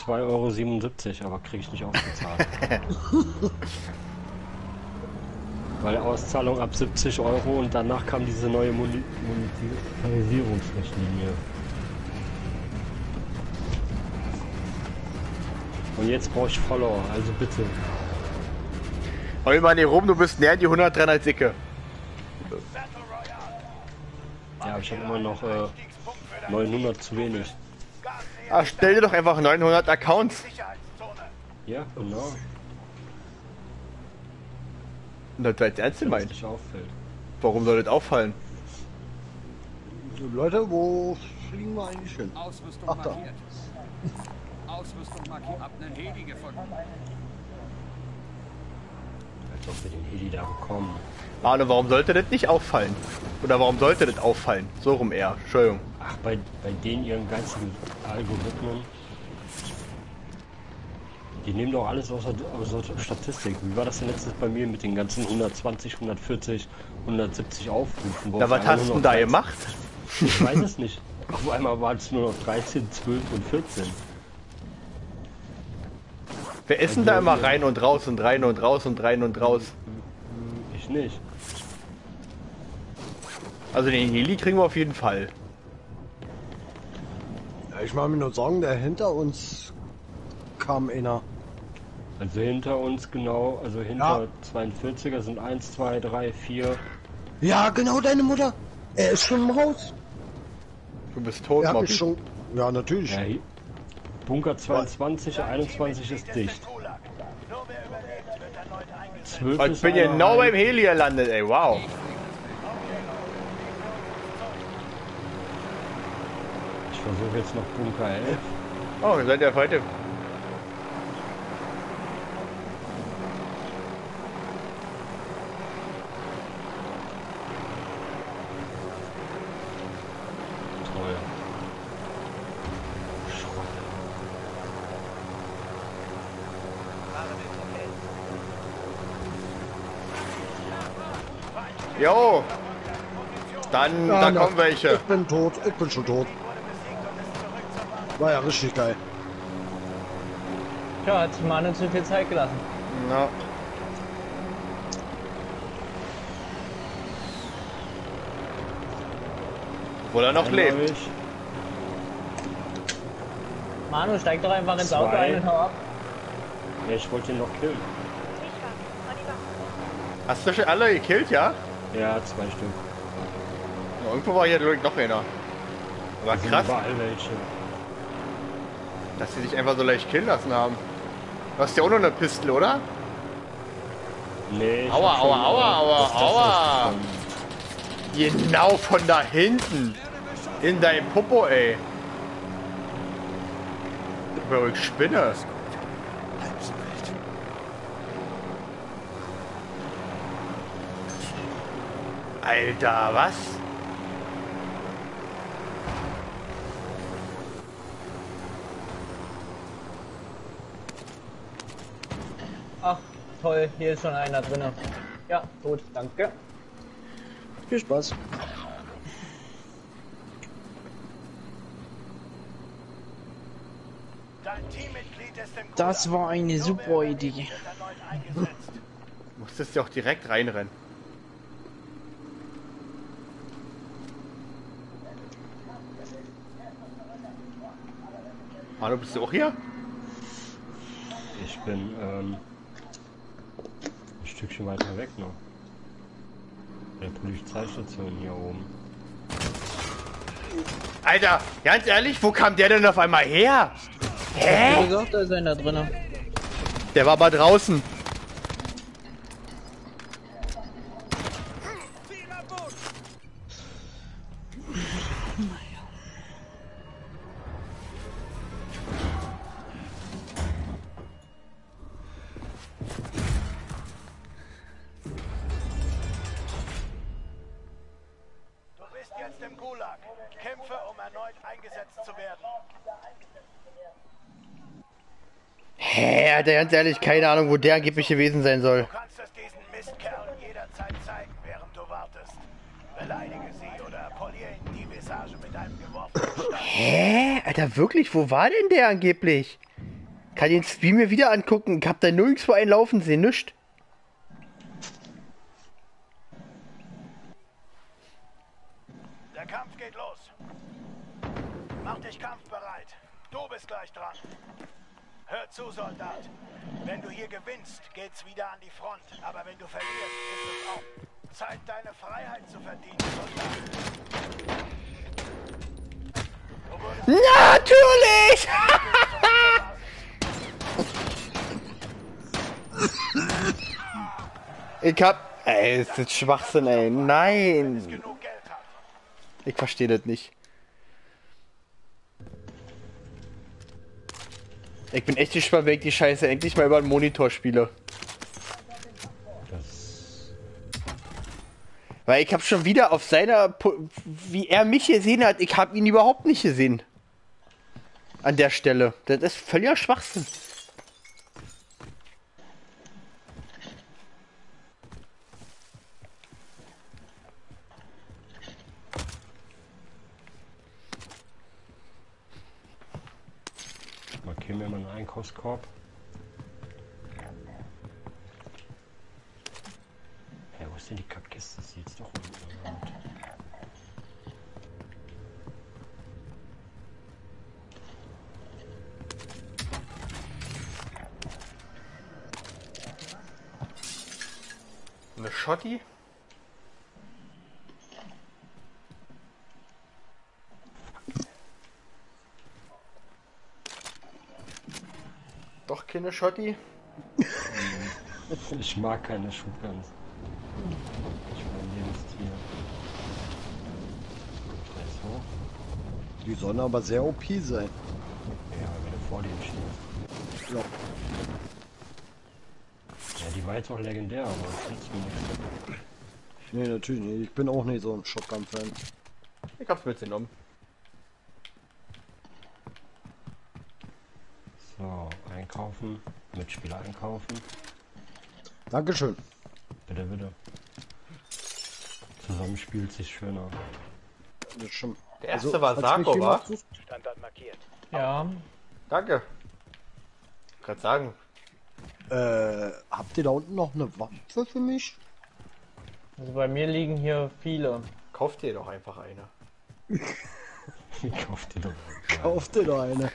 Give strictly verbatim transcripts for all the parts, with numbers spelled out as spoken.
zwei Euro siebenundsiebzig, aber kriege ich nicht ausgezahlt. Weil Auszahlung ab siebzig Euro und danach kam diese neue Moni- Monetarisierungsrichtlinie. Und jetzt brauche ich Follower, also bitte. Hol mal hier rum, du bist näher die hundert dran als Dicke. Ja, ich habe immer noch äh, neunhundert zu wenig. Ach, stell dir doch einfach neunhundert Accounts. Ja, genau. Und das war jetzt ernst Wenn es gemeint. nicht auffällt. Warum soll das auffallen? So, Leute, wo fliegen wir eigentlich hin? Ausrüstung Ach, da. markiert. Ausrüstung markiert. Hab nen Heli gefunden. Als ob wir den Heli da bekommen. Arne, warum sollte das nicht auffallen? Oder warum sollte das auffallen? So rum eher. Entschuldigung. Ach, bei, bei denen ihren ganzen Algorithmen. Die nehmen doch alles außer, außer Statistik. Wie war das denn letztes bei mir mit den ganzen hundertzwanzig, hundertvierzig, hundertsiebzig Aufrufen? Na, was hast du denn da gemacht? Ich weiß es nicht. Auf einmal waren es nur noch dreizehn, zwölf und vierzehn. Wir essen da immer rein und raus und rein und raus und rein und raus. Ich nicht. Also den Heli kriegen wir auf jeden Fall. Ja, ich mag mir nur sagen, der hinter uns kam einer. Also hinter uns genau, also hinter Ja. zweiundvierziger sind eins, zwei, drei, vier. Ja, genau deine Mutter. Er ist schon im Haus. Du bist tot, Er hat Mobby. mich schon. Ja, natürlich. Ja, hier- Bunker zweiundzwanzig, einundzwanzig ist dicht. zwölf Ich ist bin einer genau rein. beim Heli gelandet, ey, wow. Ich versuche jetzt noch Bunker elf. Oh, ihr seid ja heute. Toll. Schrott. Jo. Dann, Ja, da na, kommen welche. Ich bin tot. Ich bin schon tot. War ja richtig geil. Tja, hat sich Manu zu viel Zeit gelassen. Na. Obwohl er noch Einmal lebt. ich. Manu, steig doch einfach ins Auto Zwei. ein und hau ab. Ja, ich wollte ihn noch killen. Hast du schon alle gekillt, ja? Ja, zwei Stück. Ja, irgendwo war hier glaub ich, noch einer. Aber Da sind krass, überall welche. dass sie sich einfach so leicht killen lassen haben. Du hast ja auch noch eine Pistole, oder? Nee, ich Aua, hab schon, aua, aua, äh, aua, das- das aua. ist Genau von da hinten. In dein Popo, ey. Ich spinne. Alter, was? Ach, toll, hier ist schon einer drin. Ja, gut, danke. Viel Spaß. Das war eine super Idee. Musstest ja auch direkt reinrennen. Hallo, bist du auch hier? Ich bin ähm, ein Stückchen weiter weg noch. Der Polizeistation hier oben. Alter, ganz ehrlich, wo kam der denn auf einmal her? Wie gesagt, da ist einer drin. Der war mal draußen. Du bist jetzt im Gulag. Kämpfe, um erneut eingesetzt zu werden. Hä, Alter, ganz ehrlich, keine Ahnung, wo der angeblich gewesen sein soll. Du kannst es diesen Mistkerlen jederzeit zeigen, während du wartest. Beleidige sie oder poliere ihnen die Visage mit einem geworfenen Stein. Hä? Alter, wirklich, wo war denn der angeblich? Kann den Stream mir wieder angucken. Ich hab da nirgendwo einen laufen sehen, nischt. Der Kampf geht los. Mach dich kampfbereit. Du bist gleich dran. Hör zu, Soldat. Wenn du hier gewinnst, geht's wieder an die Front. Aber wenn du verlierst, ist es auch Zeit, deine Freiheit zu verdienen, Soldat. Du wurdest Natürlich! Ich hab... Ey, ist das Schwachsinn, ey. Nein! genug Geld hat. Ich verstehe das nicht. Ich bin echt gespannt, wenn ich die Scheiße endlich mal über den Monitor spiele. Das. Weil ich habe schon wieder auf seiner... Po- wie er mich gesehen hat, ich habe ihn überhaupt nicht gesehen. An der Stelle. Das ist völliger Schwachsinn. Markieren wir mal einen Einkaufskorb. Hä, wo ist denn die Kackkiste? Das ist jetzt doch unten. Eine Schotti? Doch keine Schotti? Ich mag keine Shotguns. Ich mein Lebenstier. So. Die sollen aber sehr O P sein. Ja, wenn du vor denen stehst. Ja. Ja, die war jetzt auch legendär, aber das nützt mir nichts. Nee, natürlich nicht. Ich bin auch nicht so ein Shotgun-Fan. Ich hab's mitgenommen. So, einkaufen. Mitspieler einkaufen. Dankeschön. Bitte, bitte. Zusammen spielt sich schöner. Das stimmt. Der erste Also, war als Sarko, mich wa? jemand sucht- Standort markiert. Ja, Danke. Ich kann sagen. Äh, habt ihr da unten noch eine Waffe für mich? also bei mir liegen hier viele. Kauft dir doch einfach eine. Kauf dir doch. Kauft ihr da eine?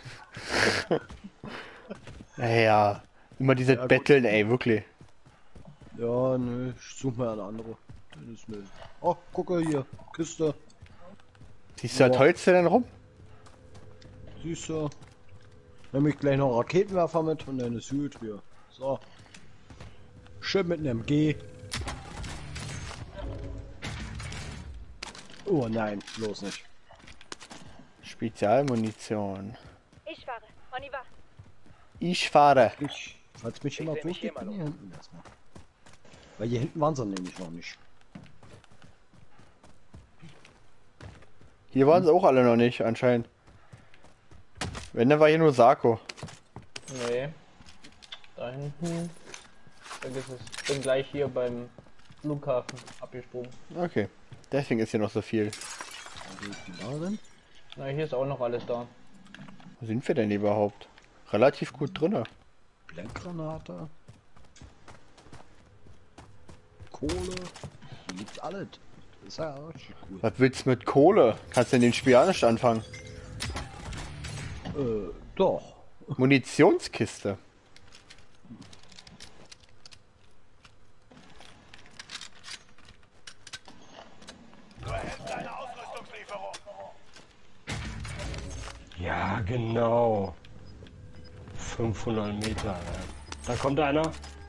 Naja, immer diese gut. Betteln, ey, wirklich. Ja, nö, ich such mal eine andere. Das ist nö. Oh, gucke hier, Kiste. Siehst du das Boah. Holz denn rum? Siehst du? Nehme ich gleich noch einen Raketenwerfer mit und dann ist gut hier. So. Schön mit einem M G. Oh nein, bloß nicht. Spezialmunition. Ich fahre. On y va. Ich fahre. Ich, falls mich jemand seh mich sucht, hier ich bin mal hier hinten erstmal. Weil hier hinten waren sie nämlich noch nicht. Hier waren sie auch alle noch nicht, anscheinend. Wenn, dann war hier nur Sarko. Nee. Da hinten. Vergiss es. Ich bin gleich hier beim Flughafen abgesprungen. Okay. Deswegen ist hier noch so viel. Wo ist die da denn? Na, hier ist auch noch alles da. Wo sind wir denn überhaupt? Relativ gut drinne. Blendgranate. Kohle. Hier gibt's alles. Das ist ja richtig cool. Was willst du mit Kohle? Kannst du in dem Spiel auch nicht anfangen? Äh, doch. Munitionskiste. Du erhältst eine Ausrüstungslieferung. Ja, genau. fünfhundert Meter. Ja. Da kommt einer.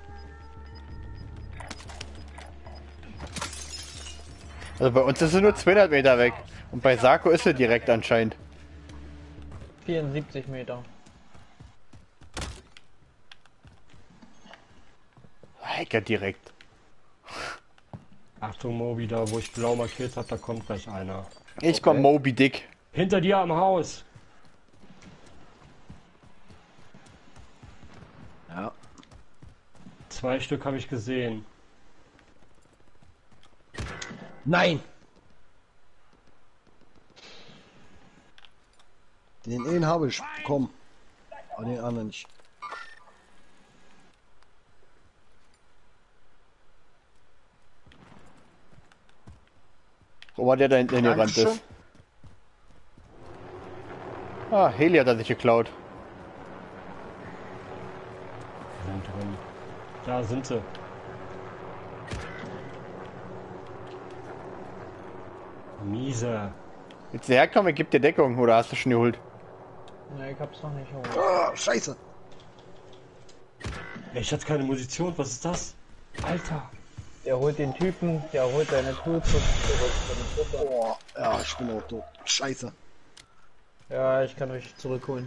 Also bei uns ist es nur zweihundert Meter weg. Und bei Sarko ist er direkt anscheinend. vierundsiebzig Meter. Hecker direkt. Achtung, Mobi, da wo ich blau markiert habe, da kommt gleich einer. Ich komm Moby Dick. Hinter dir am Haus. Ja. Zwei Stück habe ich gesehen. Nein! Den einen habe ich bekommen. Aber den anderen nicht. Wo war der da hinten hingerannt Dankeschön. ist? Ah, Heli hat er sich geklaut. Sind drin. Da sind sie. Mieser. Jetzt herkommen, ich geb dir Deckung, oder hast du schon geholt? Ne, ich hab's noch nicht geholt. Ah, scheiße. Ey, ich hatte keine Munition, was ist das? Alter. Der holt den Typen, der holt seine Tools zurück. Seine Truppe. Boah, ja, ich bin auch tot. Scheiße. Ja, ich kann euch zurückholen.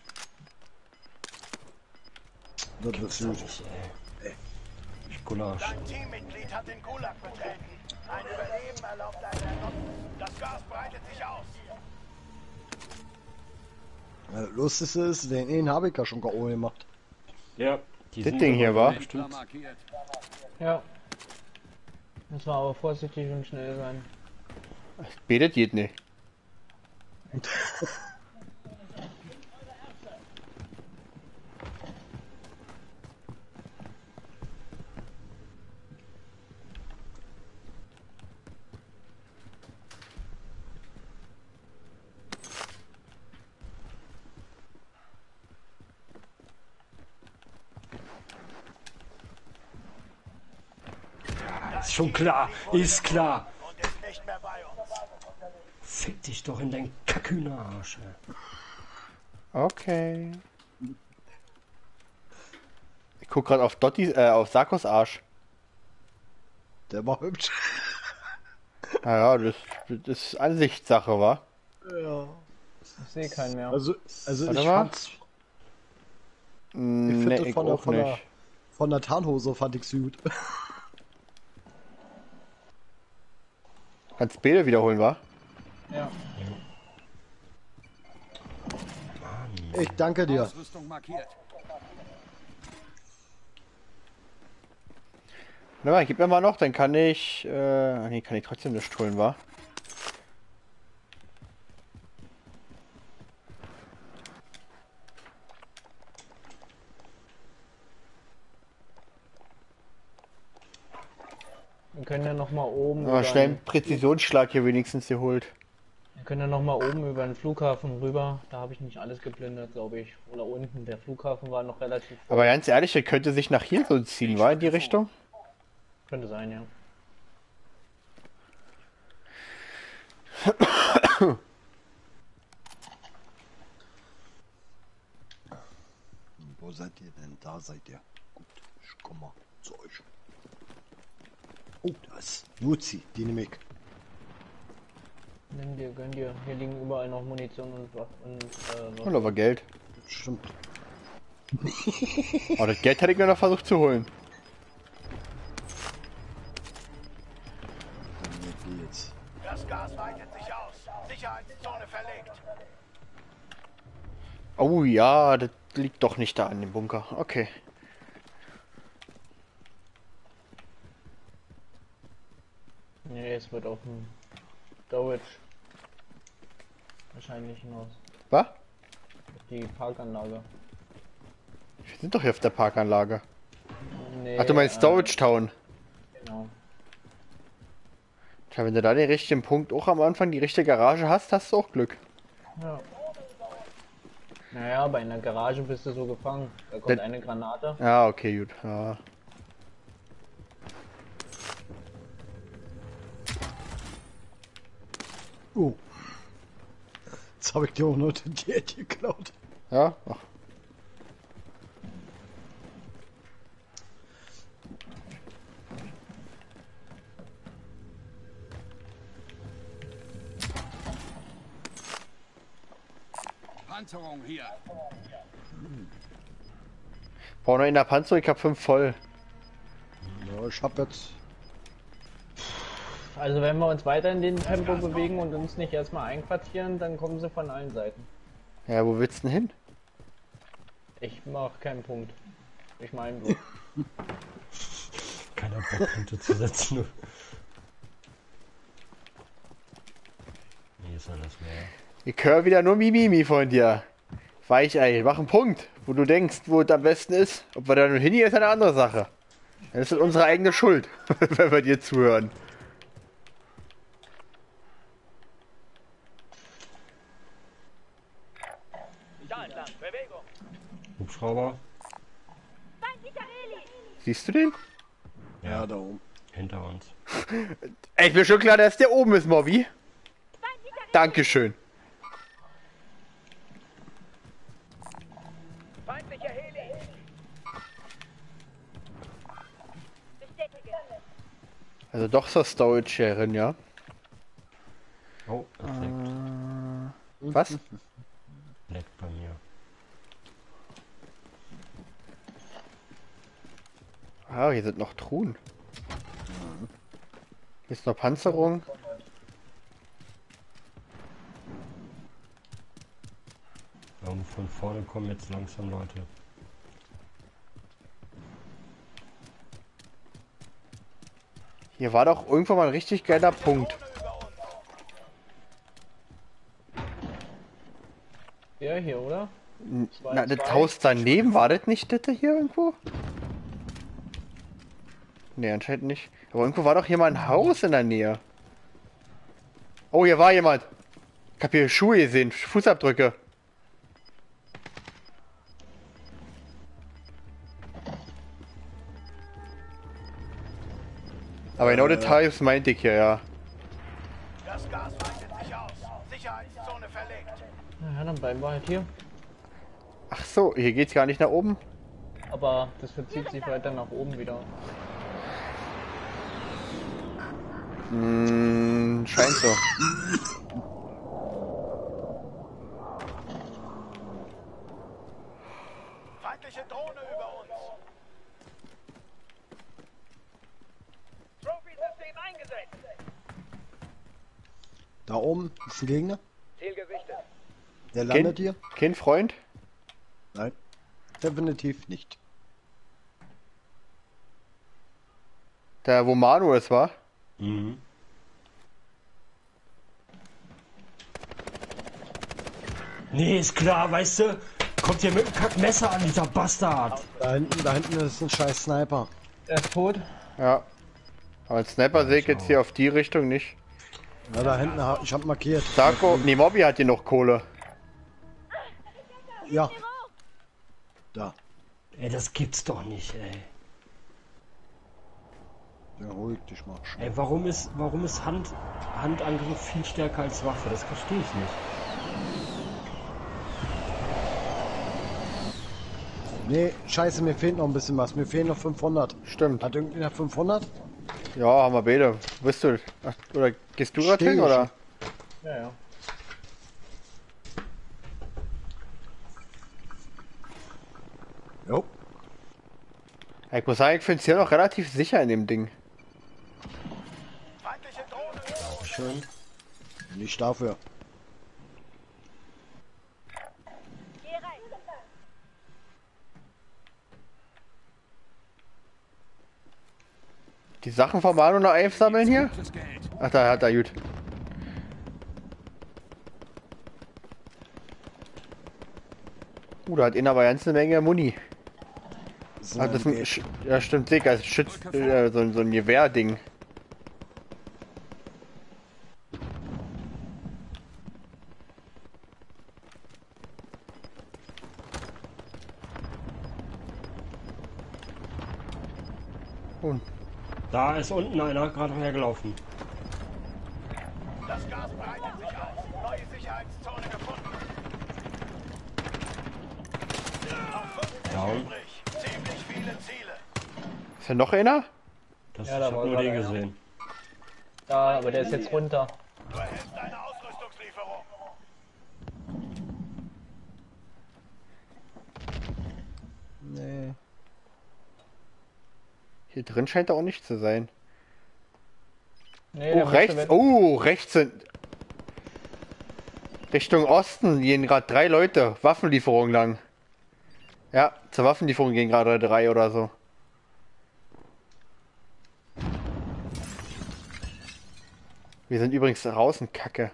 Das ist gut. Nicht, ey. Ich Gulasch. Dein Teammitglied hat den Gulag betreten. Ein Überleben erlaubt einen Ernot. Das Gas breitet sich aus. Ja, das Lustigste ist, den einen habe ich ja schon K O gemacht. Ja. Die Das sind Ding aber hier war. bestimmt. markiert. Ja. Muss man aber vorsichtig und schnell sein. Betet geht nicht. Ist schon klar, ist klar. Und ist nicht mehr bei uns. Fick dich doch in deinen Kackhühnerarsch. ey. Okay. Ich guck gerade auf Dotti, äh, auf Sarkos Arsch. Der war hübsch. Naja, das, das ist Ansichtssache, wa? Ja. Ich sehe keinen mehr. Also, also Warte ich mal. fand's. Ich Nee, find das ich von der, auch von, der, nicht. von der Tarnhose fand ich's gut. Kannst Bilder wiederholen, wa? Ja. Ich danke dir. Ausrüstung markiert. Na mal, gib mir mal noch, dann kann ich. Äh, nee, kann ich trotzdem nicht holen, wa? Wir können ja noch mal oben. Aber über schnell einen den- Präzisionsschlag hier wenigstens geholt. Wir können ja noch mal oben über den Flughafen rüber. Da habe ich nicht alles geplündert, glaube ich. Oder unten. Der Flughafen war noch relativ. voll. Aber ganz ehrlich, er könnte sich nach hier so ziehen, war in die Richtung? Könnte sein, ja. Wo seid ihr denn? Da seid ihr. Gut, ich komm mal zu euch. Oh, da ist Luzi, die nehme ich. Nimm dir, gönn dir. Hier liegen überall noch Munition und Waffen und äh, Und was. aber Geld. Stimmt. Aber das Geld hätte ich mir noch versucht zu holen. Dann geht's. Das Gas weitet sich aus. Sicherheitszone verlegt. Oh ja, das liegt doch nicht da an dem Bunker. Okay. Nee, es wird auf dem Storage wahrscheinlich hinaus. Was? Die Parkanlage. Wir sind doch hier auf der Parkanlage. Nee, Ach, du meinst Storage Town. Äh, genau. Tja, wenn du da den richtigen Punkt auch am Anfang die richtige Garage hast, hast du auch Glück. Ja. Naja, bei einer Garage bist du so gefangen. Da kommt Das- eine Granate. Ja, okay, gut. Ja. Oh. Jetzt habe ich dir auch noch den Geld geklaut. Ja? Ach. Panzerung hier. Brauche noch in der Panzer, ich hab fünf voll. Ja, ich hab jetzt. Also wenn wir uns weiter in den Tempo bewegen und uns nicht erstmal einquartieren, dann kommen sie von allen Seiten. Ja, wo willst du denn hin? Ich mach keinen Punkt. Ich meine bloß. Keiner Bock, Punkte zu setzen. Nee, ist alles mehr. Ich höre wieder nur Mimimi von dir. Weichei, mach einen Punkt, wo du denkst, wo es am besten ist. Ob wir da nun hingehen, ist eine andere Sache. Das ist unsere eigene Schuld, wenn wir dir zuhören. Hubschrauber. Siehst du den? Ja, da oben. Hinter uns. Ey, ist mir schon klar, dass der oben ist, Mobby. Dankeschön. Feindlicher Heli. Bestätige. Also doch so Storage Sharing, ja. Oh, das leckt. Was? Leckt bei mir. Ah, hier sind noch Truhen. Hier ist noch Panzerung. Und von vorne kommen jetzt langsam Leute. Hier war doch irgendwo mal ein richtig geiler Punkt. Der hier, oder? Zwei, Na, das zwei. Haus daneben, war das nicht das hier irgendwo? Ne, anscheinend nicht. Aber irgendwo war doch hier mal ein Haus in der Nähe. Oh, hier war jemand. Ich hab hier Schuhe gesehen, Fußabdrücke. Aber genau Details meinte ich hier, ja. Das Gas weitet sich aus. Sicherheitszone verlegt. Na ja, dann bleiben wir halt hier. Ach so, hier geht's gar nicht nach oben. Aber das verzieht sich weiter nach oben wieder. Hm, scheint so. Feindliche Drohne über uns. Trophy-System eingesetzt. Da oben ist ein Gegner. Ziel gesichtet. Der landet Kind, hier. Kind, Freund? Nein. Definitiv nicht. Da, wo Manu es war? Mhm. Nee, ist klar, weißt du? Kommt hier mit dem Kackmesser an, dieser Bastard. Da hinten, da hinten ist ein scheiß Sniper. Er ist tot. Ja. Aber ein Sniper sehe ich jetzt hier auf die Richtung nicht. Ja, da hinten, ha- ich hab markiert. Sarko, nee, Mobby hat hier noch Kohle. Ja. Da. Ey, das gibt's doch nicht, ey. Ja, ruhig dich mal. Schnell. Ey, warum ist, warum ist Hand, Handangriff viel stärker als Waffe? Das verstehe ich nicht. Nee, scheiße, mir fehlt noch ein bisschen was. Mir fehlen noch fünfhundert. Stimmt. Hat irgendwer fünfhundert? Ja, haben wir beide. Bist du? Ach, oder gehst du gerade Steh hin, ich. oder? Ja, ja. Jo. Ich muss sagen, ich finde es hier noch relativ sicher in dem Ding. Feindliche Drohne über uns. Schön. Nicht dafür. Geh rein. Die Sachen von Manu noch einsammeln hier? Ach, da hat er gut. Uh, da hat ihn aber ganz eine Menge Muni. Das ist Ah, das ist ein, ein Sch- ja, stimmt, dick, als Schütz, äh, so, ein- so ein Gewehrding. Und Da ist unten einer gerade hergelaufen. Das Gas breitet sich aus. Neue Sicherheitszone gefunden. Noch fünfzig Down. übrig. Ziemlich viele Ziele. ist da noch einer? Das, Ja, ich da hab war nur gerade den einer. gesehen. Da, aber der ist jetzt runter. Du erhältst eine Ausrüstungslieferung. Nee. Hier drin scheint er auch nicht zu sein. Nee, Oh, der müsste rechts. weg. Oh, rechts sind. Richtung Osten gehen gerade drei Leute. Waffenlieferung lang. Ja, zur Waffenlieferung gehen gerade drei oder so. Wir sind übrigens draußen, Kacke.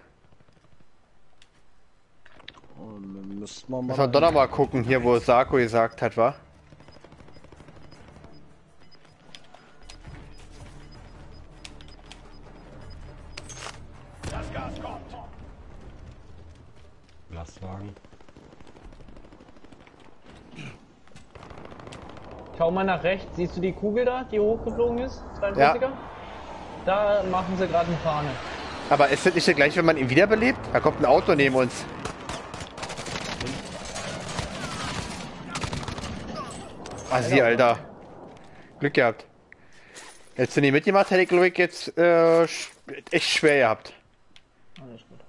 Und dann müssten wir mal. Müssen wir doch noch mal gucken, hier wo Sarko gesagt hat, wa? Das Gas kommt. Lastwagen. Schau mal nach rechts. Siehst du die Kugel da, die hochgeflogen ist? dreiundvierziger? Da machen sie gerade eine Fahne. Aber ist das nicht gleich, wenn man ihn wiederbelebt? Da kommt ein Auto neben uns. Ah, sie, Alter. Glück gehabt. Hättest du nicht mitgemacht, hätte ich, glaube ich, jetzt äh, sch- echt schwer gehabt. Alles gut.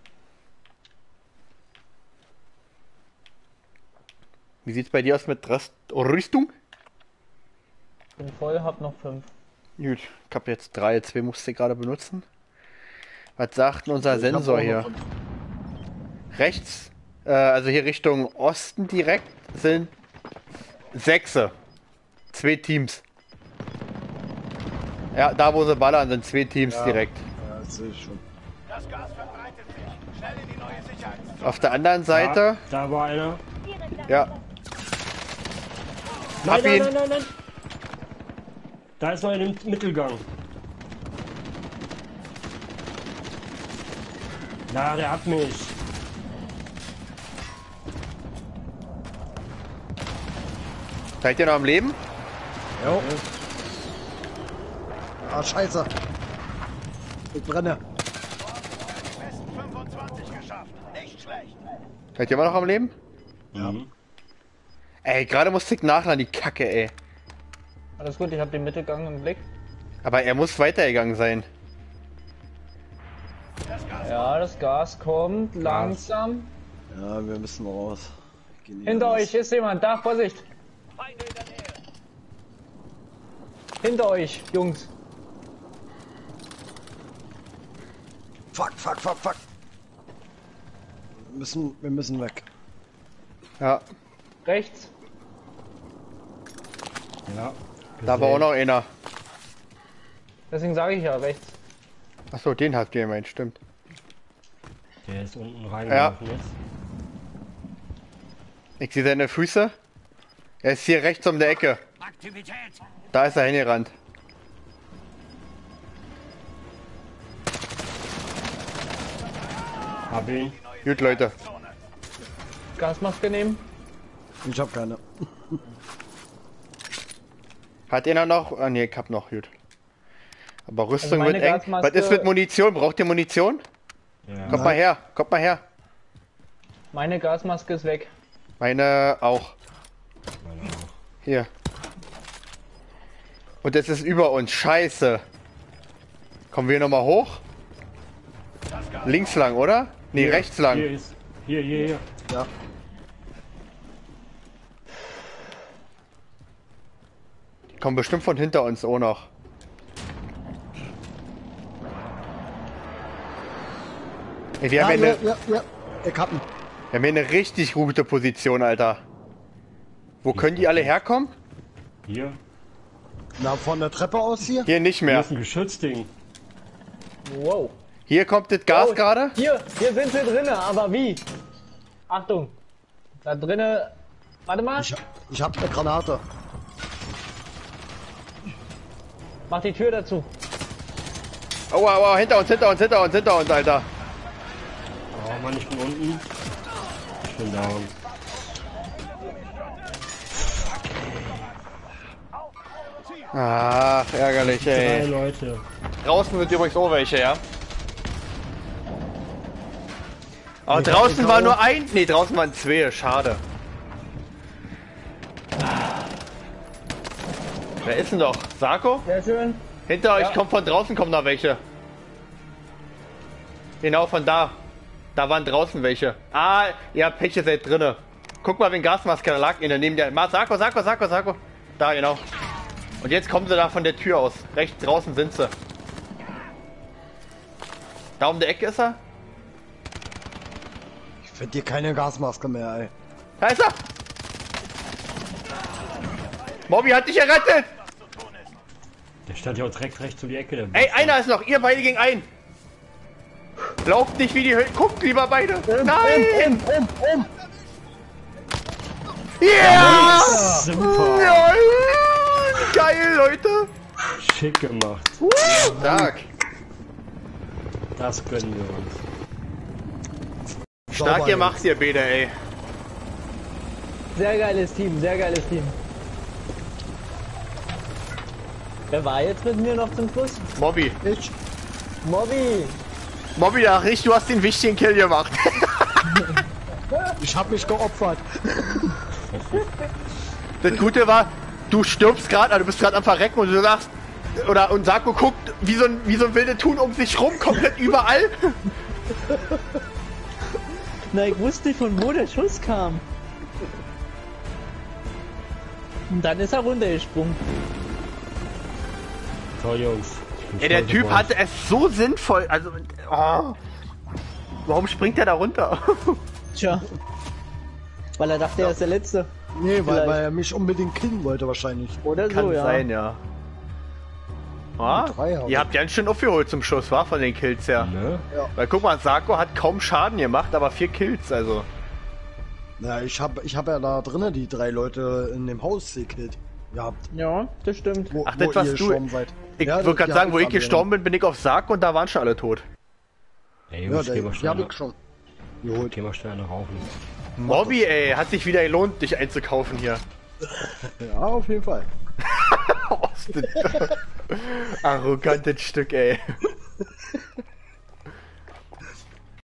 Wie sieht's bei dir aus mit Rest Rüstung? Bin voll, hab noch fünf. Gut, ich hab jetzt drei, zwei musste ich gerade benutzen. Was sagt denn unser Ich hab Sensor auch noch hier? fünf. Rechts, äh, also hier Richtung Osten direkt, sind Sechse. Zwei Teams. Ja, da wo sie ballern, sind zwei Teams Ja. direkt. Ja, das sehe ich schon. Das Gas verbreitet sich. Schnell in die neue Sicherheitszone. Auf der anderen Seite, Ja, da war einer. ja, Nein, Hab nein, ihn. nein, nein, nein. Da ist noch ein im Mittelgang. Na, der hat mich. seid ihr noch am Leben? Jo. Ah, scheiße. Ich brenne. Die besten fünfundzwanzig geschafft. Nicht schlecht. Seid ihr immer noch am Leben? Mhm. Ey, gerade musste ich nachladen, die Kacke, ey. Alles gut, ich habe den Mittelgang im Blick. Aber er muss weitergegangen sein. Ja, das Gas kommt langsam. Ja, wir müssen raus. Gehen hier Hinter raus. euch ist jemand, da, Vorsicht! Feinde in der Nähe. Hinter euch, Jungs. Fuck, fuck, fuck, fuck. Wir müssen, wir müssen weg. Ja, Rechts. Ja. da war auch noch einer. Deswegen sage ich ja rechts. Achso, den habt ihr gemeint, stimmt. Der ist unten reingelaufen jetzt. Ich sehe seine Füße. Er ist hier rechts um der Ecke. Aktivität! Da ist er hingerannt. Hab ihn. Gut, Leute. Gasmaske nehmen. Ich hab keine. Hat einer noch? Ah, nee, ich hab noch, gut. Aber Rüstung Also wird meine eng. Gasmaske- Was ist mit Munition? Braucht ihr Munition? Ja. Kommt mal her, kommt mal her. Meine Gasmaske ist weg. Meine auch. Meine auch. Hier. Und es ist über uns. Scheiße. Kommen wir nochmal hoch? Links lang, oder? Nee, Hier, rechts lang. Hier ist. Hier, hier, hier. Ja. Die kommen bestimmt von hinter uns auch noch. Ey, wir, Ja, haben hier ja, eine, ja, ja. Ich hab ihn. wir haben hier eine richtig gute Position, Alter. Wo können die alle herkommen? Hier. Na, von der Treppe aus hier? Hier nicht Hier mehr. ist ein Geschützding. Wow. Hier kommt das Gas Oh, gerade. Hier, hier sind sie drinne, aber wie? Achtung. Da drinne. Warte mal. Ich, ich hab eine Granate. Mach die Tür dazu. Aua, aua, hinter uns, hinter uns, hinter uns, hinter uns, Alter. Oh Mann, ich bin unten. Ich bin down. Ach, ärgerlich, Drei ey. Leute. Draußen sind übrigens auch welche, ja? Aber Nee, draußen ich war auch. nur ein. Nee, draußen waren zwei, schade. Wer ist denn doch? Sarko? Sehr schön. Hinter euch Ja. kommt von draußen kommen noch welche. Genau von da. Da waren draußen welche. Ah, ihr habt Pech, ihr seid drinne. Guck mal, wen Gasmaske da lag. In der neben der. Ma, Sarko, Sarko, Sarko, Sarko. Da, genau. Und jetzt kommen sie da von der Tür aus. Rechts draußen sind sie. Da um der Ecke ist er. Ich find hier keine Gasmaske mehr, ey. Da ist er! Bobby hat dich errettet! Der stand ja auch direkt rechts um die Ecke. Der Ey, einer ist noch, ihr beide gegen einen! Lauft nicht wie die Hölle. Guckt lieber beide! Nein! Um, um. Ja! Super. Ja! Geil, Leute! Schick gemacht. Stark! Das gönnen wir uns. Stark Sauber, gemacht, ihr beide, ey. Sehr geiles Team, sehr geiles Team. Wer war jetzt mit mir noch zum Schluss? Mobby. Ich. Mobby! Mobby, ach nicht, du hast den wichtigen Kill gemacht. Ich hab mich geopfert. Das Gute war, du stirbst gerade, also du bist gerade am Verrecken und du sagst, oder und Sarko guckt wie so ein, wie so ein wilde Thun um sich rum, komplett überall. Na, ich wusste von wo der Schuss kam. Und dann ist er runtergesprungen. Toll, Jungs. Ich bin Ja, der stolz Typ auf euch. hatte es so sinnvoll, also, oh. Warum springt der da runter? Tja. Weil er dachte, er ist der Letzte. Nee, weil, Vielleicht. weil er mich unbedingt killen wollte wahrscheinlich. Oder Kann so, ja. sein, ja. Ah, Drei habe ihr ich. habt ganz schön aufgeholt zum Schuss, war von den Kills her. Ne? Weil guck mal, Sarko hat kaum Schaden gemacht, aber vier Kills, also. Na, ich hab, ich hab ja da drinnen die drei Leute in dem Haus gekillt. Gehabt. Ja, das stimmt. Wo, Ach, wo das warst ihr du. gestorben seid. Ich Ja, würde das- gerade die sagen, hab wo ich alle gestorben bin, bin ich auf Sarko und da waren schon alle tot. Ey, Ja, Jungs, der, geh mal die schnell, hab ich schon geholt. geh mal schnell nach rauchen. Mobby, ey, hat sich wieder gelohnt, dich einzukaufen hier. Ja, auf jeden Fall. Arrogantes Stück, ey.